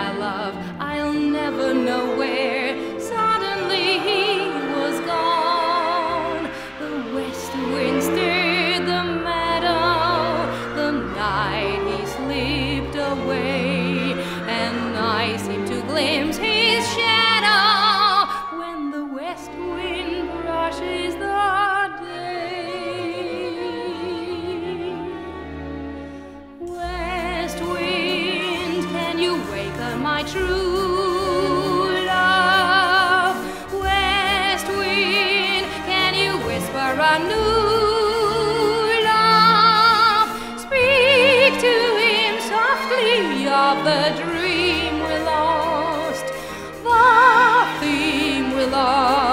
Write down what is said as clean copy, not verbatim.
my love, I'll never know where. Suddenly he was gone. The west wind stirred the meadow. The night he slipped away, and I seemed to glimpse his shadow when the west wind brushes the day. West wind, can you waken my true love? West wind, can you whisper a new love? Speak to him softly of the dream we lost, the theme we lost.